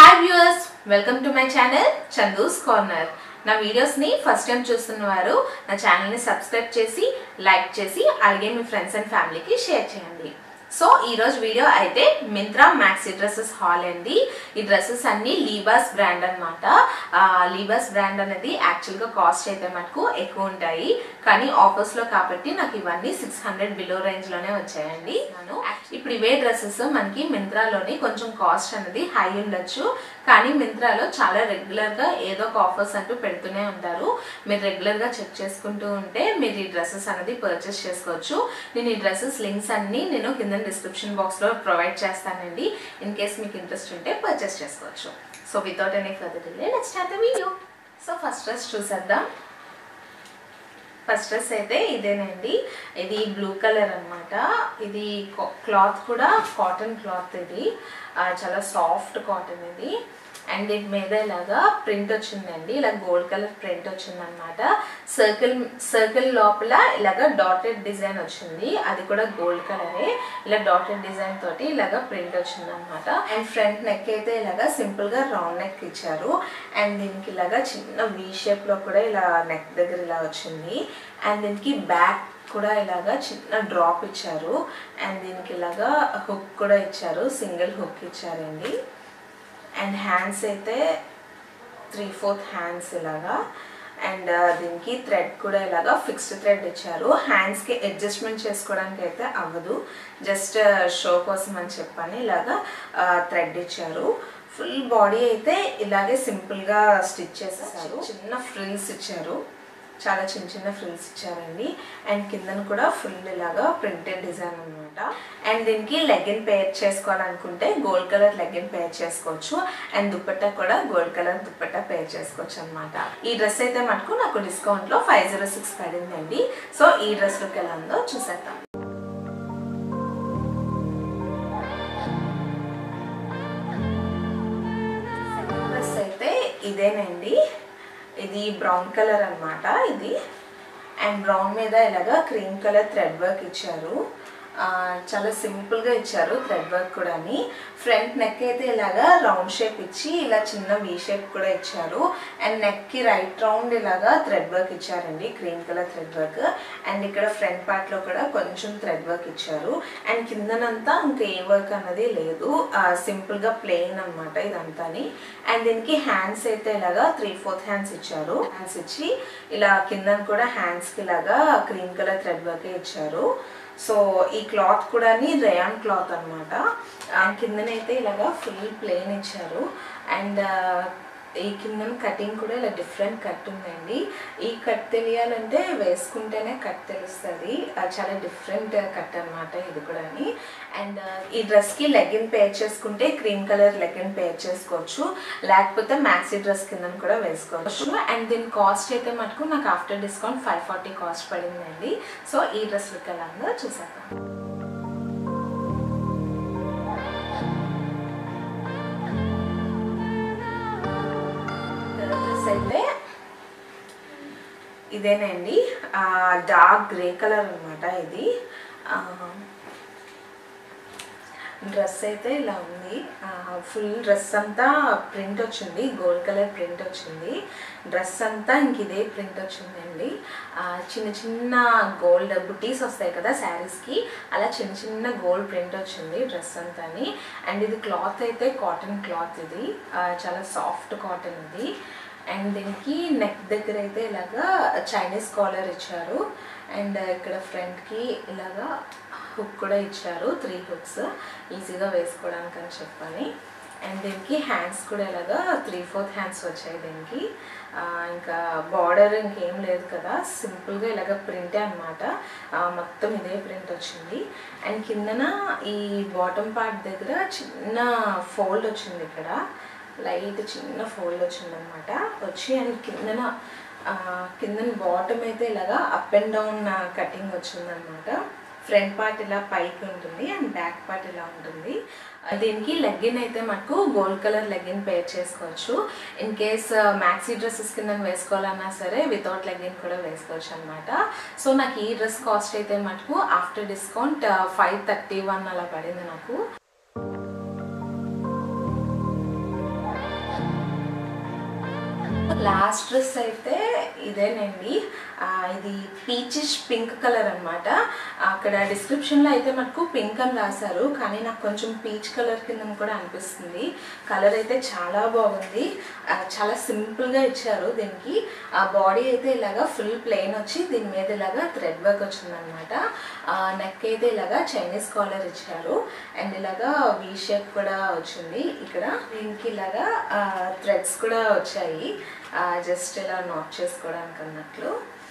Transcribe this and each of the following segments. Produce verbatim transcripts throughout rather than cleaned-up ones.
Hi viewers, welcome to my channel Chandu's Corner. నా videos ని first time చూస్తున్నవారు నా ఛానల్ ని సబ్స్క్రైబ్ చేసి లైక్ చేసి అలాగే మీ ఫ్రెండ్స్ అండ్ ఫ్యామిలీకి షేర్ చేయండి. సో ఈ రోజు వీడియో అయితే మింత్రా మ్యాక్సీ డ్రెస్సెస్ హాల్ అండి. ఈ డ్రెస్సెస్ అన్ని లీబాస్ బ్రాండ్ అన్నమాట. లీబాస్ బ్రాండ్ అనేది యాక్చువల్ గా కాస్ట్ అయితే మనకు ఎక్కువ ఉంటాయి, కానీ ఆఫర్స్ లో కాబట్టి నాకు ఇవన్నీ సిక్స్ హండ్రెడ్ బిలో రేంజ్ లోనే వచ్చాయండి. నేను ఇప్పుడు ఇవే డ్రెస్సెస్ మనకి మింత్రాలోని కొంచెం కాస్ట్ అనేది హై ఉండొచ్చు, కానీ మింత్రాలో చాలా రెగ్యులర్ గా ఏదో ఒక ఆఫర్స్ అంటూ పెడుతూనే ఉంటారు. మీరు రెగ్యులర్ గా చెక్ చేసుకుంటూ ఉంటే మీరు ఈ డ్రెస్సెస్ అనేది పర్చేస్ చేసుకోవచ్చు. నేను ఈ డ్రెస్సెస్ లింక్స్ అన్ని నేను కింద డిస్క్రిప్షన్ బాక్స్ లో ప్రొవైడ్ చేస్తానండి. ఇన్ కేస్ మీకు ఇంట్రెస్ట్ ఉంటే పర్చేస్ చేసుకోవచ్చు. So without any further delay let's start the video. So first dress చూసేద్దాం. ఫస్ట్ డ్రెస్ అయితే ఇదేనండి. ఇది బ్లూ కలర్ అన్నమాట. ఇది క్లాత్ కూడా కాటన్ క్లాత్. ఇది చాలా సాఫ్ట్ కాటన్ ఇది. అండ్ దీని మీద ఇలాగా ప్రింట్ వచ్చిందండి, ఇలా గోల్డ్ కలర్ ప్రింట్ వచ్చింది అనమాట. సర్కిల్ సర్కిల్ లోపల ఇలాగా డాటెడ్ డిజైన్ వచ్చింది, అది కూడా గోల్డ్ కలరే. ఇలా డాటెడ్ డిజైన్ తోటి ఇలాగా ప్రింట్ వచ్చింది అనమాట. అండ్ ఫ్రంట్ నెక్ అయితే ఇలాగా సింపుల్ గా రౌండ్ నెక్ ఇచ్చారు. అండ్ దీనికి ఇలాగా చిన్న వీ షేప్ లో కూడా ఇలా నెక్ దగ్గర ఇలా వచ్చింది. అండ్ దీనికి బ్యాక్ కూడా ఇలాగా చిన్న డ్రాప్ ఇచ్చారు. అండ్ దీనికి ఇలాగా హుక్ కూడా ఇచ్చారు, సింగిల్ హుక్ ఇచ్చారండి. అండ్ హ్యాండ్స్ అయితే త్రీ ఫోర్త్ హ్యాండ్స్ ఇలాగా. అండ్ దీనికి థ్రెడ్ కూడా ఇలాగా ఫిక్స్డ్ థ్రెడ్ ఇచ్చారు. హ్యాండ్స్కి అడ్జస్ట్మెంట్ చేసుకోవడానికి అయితే అవ్వదు, జస్ట్ షో కోసం అని చెప్పని ఇలాగా థ్రెడ్ ఇచ్చారు. ఫుల్ బాడీ అయితే ఇలాగే సింపుల్గా స్టిచ్ చేసేసారు. చిన్న ఫ్రిల్స్ ఇచ్చారు, చాలా చిన్న చిన్న ఫ్రిల్స్ ఇచ్చారండి. అండ్ కిందను కూడా ఫుల్ ఇలాగా ప్రింటెడ్ డిజైన్ అనమాట. అండ్ దీనికి లెగ్గిన్ పేర్ చేసుకోవాలనుకుంటే గోల్డ్ కలర్ లెగ్గిన్ పేర్ చేసుకోవచ్చు. అండ్ దుపట్టా కూడా గోల్డ్ కలర్ దుపట్టా పేర్ చేసుకోవచ్చు అనమాట. ఈ డ్రెస్ అయితే మనకు నాకు డిస్కౌంట్ లో ఫైవ్ జీరో సిక్స్ పడిందండి. సో ఈ డ్రెస్ లుక్ ఎలా ఉందో చూసేద్దాం. డ్రెస్ అయితే ఇదేనండి. ఇది బ్రౌన్ కలర్ అన్నమాట ఇది. అండ్ బ్రౌన్ మీద ఇలాగా క్రీమ్ కలర్ థ్రెడ్ వర్క్ ఇచ్చారు. చాలా సింపుల్గా ఇచ్చారు థ్రెడ్ వర్క్ కూడా. ఫ్రంట్ నెక్ అయితే ఇలాగా రౌండ్ షేప్ ఇచ్చి ఇలా చిన్న వీ షేప్ కూడా ఇచ్చారు. అండ్ నెక్కి రైట్ రౌండ్ ఇలాగా థ్రెడ్ వర్క్ ఇచ్చారండి, cream colour thread work. And ఇక్కడ ఫ్రంట్ పార్ట్లో కూడా కొంచెం థ్రెడ్ వర్క్ ఇచ్చారు. అండ్ కిందనంతా ఇంకా ఏ వర్క్ అన్నది లేదు, సింపుల్గా ప్లెయిన్ అనమాట ఇదంతా. అండ్ దీనికి హ్యాండ్స్ అయితే ఇలాగా త్రీ ఫోర్త్ హ్యాండ్స్ ఇచ్చారు. హ్యాండ్స్ ఇచ్చి ఇలా కింద కూడా హ్యాండ్స్కి ఇలాగా క్రీమ్ కలర్ థ్రెడ్ వర్క్ ఇచ్చారు. సో ఈ క్లాత్ కూడా రేయాన్ క్లాత్ అనమాట. కిందనైతే ఇలాగా ఫుల్ ప్లెయిన్ ఇచ్చారు. అండ్ ఈ కింద కటింగ్ కూడా ఇలా డిఫరెంట్ కట్ ఉందండి. ఈ కట్ తెలియాలంటే వేసుకుంటేనే కట్ తెలుస్తుంది, చాలా డిఫరెంట్ కట్ అనమాట ఇది కూడా. అండ్ ఈ డ్రెస్కి లెగ్గిన్ పేర్ చేసుకుంటే క్రీమ్ కలర్ లెగ్గిన్ పేర్ చేసుకోవచ్చు, లేకపోతే మ్యాక్సీ డ్రెస్ కింద కూడా వేసుకోవచ్చు. అండ్ దీని కాస్ట్ అయితే మటుకు నాకు after discount five forty cost పడిందండి. సో ఈ డ్రెస్ లుక్ ఎలా ఉందో చూసేద్దాం. అయితే ఇదేనండి, డార్క్ గ్రే కలర్ అనమాట ఇది. డ్రెస్ అయితే ఇలా ఉంది. ఫుల్ డ్రెస్ అంతా ప్రింట్ వచ్చింది, గోల్డ్ కలర్ ప్రింట్ వచ్చింది. డ్రెస్ అంతా ఇంక ఇదే ప్రింట్ వచ్చిందండి. చిన్న చిన్న గోల్డ్ బుటీస్ వస్తాయి కదా శారీస్కి, అలా చిన్న చిన్న గోల్డ్ ప్రింట్ వచ్చింది డ్రెస్ అంతా. అండ్ ఇది క్లాత్ అయితే కాటన్ క్లాత్, ఇది చాలా సాఫ్ట్ కాటన్ ఇది. అండ్ దీనికి నెక్ దగ్గర అయితే ఇలాగా చైనీస్ కాలర్ ఇచ్చారు. అండ్ ఇక్కడ ఫ్రంట్కి ఇలాగా హుక్ కూడా ఇచ్చారు, త్రీ హుక్స్ ఈజీగా వేసుకోవడానికి అని చెప్పని. అండ్ దీనికి హ్యాండ్స్ కూడా ఇలాగా త్రీ ఫోర్త్ హ్యాండ్స్ వచ్చాయి దీనికి. ఇంకా బార్డర్ ఇంకేం లేదు కదా, సింపుల్గా ఇలాగ ప్రింటే అనమాట. మొత్తం ఇదే ప్రింట్ వచ్చింది. అండ్ కిందన ఈ బాటమ్ పార్ట్ దగ్గర చిన్న ఫోల్డ్ వచ్చింది, ఇక్కడ లైట్ చిన్న ఫోల్డ్ వచ్చింది అనమాట వచ్చి. అండ్ కిందన కిందన బాటమ్ అయితే ఇలాగా అప్ అండ్ డౌన్ కటింగ్ వచ్చిందనమాట. ఫ్రంట్ పార్ట్ ఇలా పైకి ఉంటుంది అండ్ బ్యాక్ పార్ట్ ఇలా ఉంటుంది. దీనికి లెగ్గిన్ అయితే మనకు గోల్డ్ కలర్ లెగ్గిన్ పేర్ చేసుకోవచ్చు. ఇన్ కేస్ మ్యాక్సీ డ్రెస్సెస్ కింద వేసుకోవాలన్నా సరే వితౌట్ లెగ్గిన్ కూడా వేసుకోవచ్చు అనమాట. సో నాకు ఈ డ్రెస్ కాస్ట్ అయితే మటుకు after discount five thirty one అలా పడింది నాకు. లాస్ట్ డ్రెస్ అయితే ఇదేనండి. ఇది పీచిష్ పింక్ కలర్ అనమాట. అక్కడ డిస్క్రిప్షన్లో అయితే మనకు పింక్ అని రాశారు, కానీ నాకు కొంచెం పీచ్ కలర్ కింద కూడా అనిపిస్తుంది. కలర్ అయితే చాలా బాగుంది, చాలా సింపుల్గా ఇచ్చారు. దీనికి ఆ బాడీ అయితే ఇలాగా ఫుల్ ప్లెయిన్ వచ్చి దీని మీద ఇలాగా థ్రెడ్ వర్క్ వచ్చిందనమాట. నెక్ అయితే ఇలాగా చైనీస్ కాలర్ ఇచ్చారు అండ్ ఇలాగా వీ షేప్ కూడా వచ్చింది. ఇక్కడ దీనికి ఇలాగా థ్రెడ్స్ కూడా వచ్చాయి, జస్ట్ ఇలా నాట్ చేసుకోవడానికి అన్నట్లు.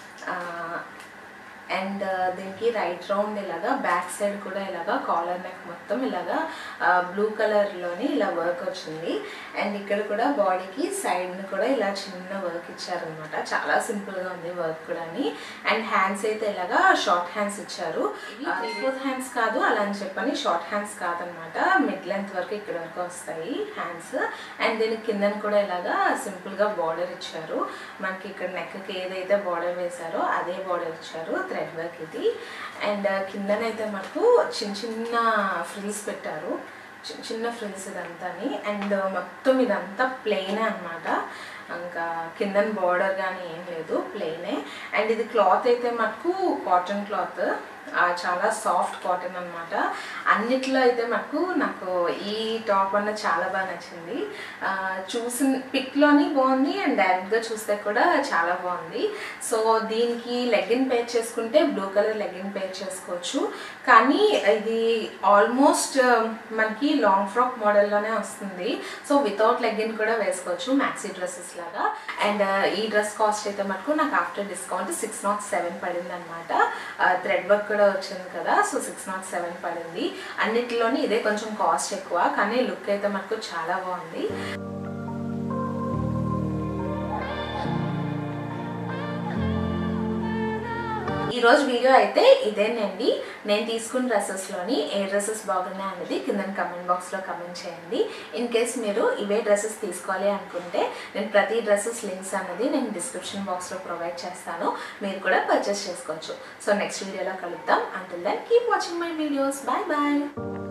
అండ్ దీనికి రైట్ రౌండ్ ఇలాగా బ్యాక్ సైడ్ కూడా ఇలాగా కాలర్ నెక్ మొత్తం ఇలాగా బ్లూ కలర్లోని ఇలా వర్క్ వచ్చింది. అండ్ ఇక్కడ కూడా బాడీకి సైడ్ని కూడా ఇలా చిన్న వర్క్ ఇచ్చారనమాట. చాలా సింపుల్గా ఉంది వర్క్ కూడా. అండ్ హ్యాండ్స్ అయితే ఇలాగా షార్ట్ హ్యాండ్స్ ఇచ్చారు. త్రీ ఫోర్త్ హ్యాండ్స్ కాదు అలా అని చెప్పని షార్ట్ హ్యాండ్స్ కాదనమాట, మిడ్ లెంత్ వరకు ఇక్కడ వరకు వస్తాయి హ్యాండ్స్. అండ్ దీనికి కిందన కూడా ఇలాగా సింపుల్గా బార్డర్ ఇచ్చారు. మనకి ఇక్కడ నెక్కి ఏదైతే బార్డర్ వేశారో అదే బార్డర్ ఇచ్చారు, థ్రెడ్ వర్క్ ఇది. అండ్ కిందనైతే మనకు చిన్న చిన్న ఫ్రిల్స్ పెట్టారు, చిన్న చిన్న ఫ్రిల్స్ ఇదంతాని. అండ్ మొత్తం ఇదంతా ప్లెయిన్ అనమాట, ఇంకా కిందన బార్డర్ కానీ ఏం లేదు, ప్లెయినే. అండ్ ఇది క్లాత్ అయితే మనకు కాటన్ క్లాత్, చాలా సాఫ్ట్ కాటన్ అనమాట. అన్నిట్లో అయితే మనకు నాకు ఈ టాప్ అన్న చాలా బాగా నచ్చింది. చూసిన పిక్లోని బాగుంది అండ్ డైరెక్ట్గా చూస్తే కూడా చాలా బాగుంది. సో దీనికి లెగ్గిన్ పేర్ చేసుకుంటే బ్లూ కలర్ లెగ్గిన్ పేర్ చేసుకోవచ్చు, కానీ ఇది ఆల్మోస్ట్ మనకి లాంగ్ ఫ్రాక్ మోడల్లోనే వస్తుంది. సో వితౌట్ లెగ్గిన్ కూడా వేసుకోవచ్చు మ్యాక్సీ డ్రెస్సెస్ లాగా. అండ్ ఈ డ్రెస్ కాస్ట్ అయితే మనకు నాకు after discount six not seven పడింది అనమాట. థ్రెడ్ వర్క్ కూడా వచ్చింది కదా, సో సిక్స్ నాట్ సెవెన్ పడింది. అన్నిటిలోని ఇదే కొంచెం కాస్ట్ ఎక్కువ, కానీ లుక్ అయితే మనకు చాలా బాగుంది. ఈ రోజు వీడియో అయితే ఇదేనండి. నేను తీసుకున్న డ్రెస్సెస్లోని ఏ డ్రెస్సెస్ బాగున్నాయి అనేది కింద కమెంట్ బాక్స్లో కమెంట్ చేయండి. ఇన్ కేస్ మీరు ఇవే డ్రెస్సెస్ తీసుకోవాలి అనుకుంటే నేను ప్రతి డ్రెస్సెస్ లింక్స్ అనేది నేను డిస్క్రిప్షన్ బాక్స్లో ప్రొవైడ్ చేస్తాను, మీరు కూడా పర్చేస్ చేసుకోవచ్చు. సో నెక్స్ట్ వీడియోలో కలుద్దాం. Until then keep watching my videos. Bye bye.